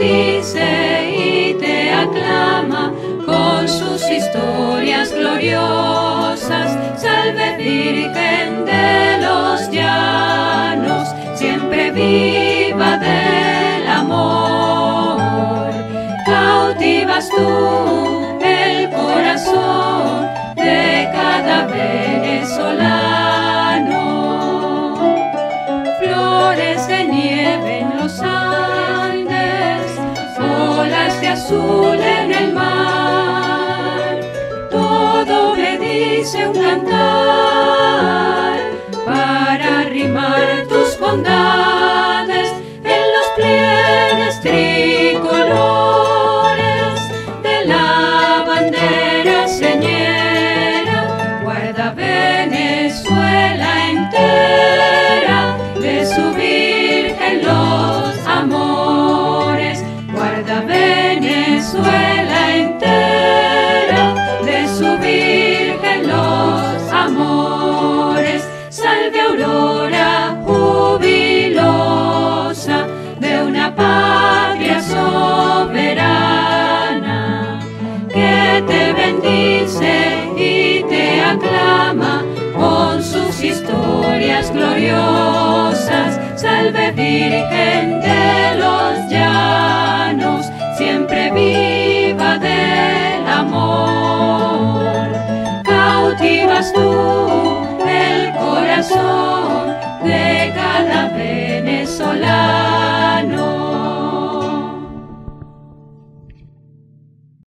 bendice y te aclama con sus historias gloriosas. Salve Virgen de los llanos, siempre viva del amor. Cautivas tú el corazón de cada venezolano. Flores de nieve en los Andes, olas de azul en el mar, todo me dice un cantar para rimar tus bondades en los pliegues tricolores de la bandera señera. Guarda Venezuela entera de su Virgen los amores. Guarda Venezuela entera de su Virgen los amores. Salve aurora jubilosa de una patria soberana, que te bendice y te aclama con sus historias gloriosas. Salve Virgen de los llanos, siempre viva del amor. Cautivas tú el corazón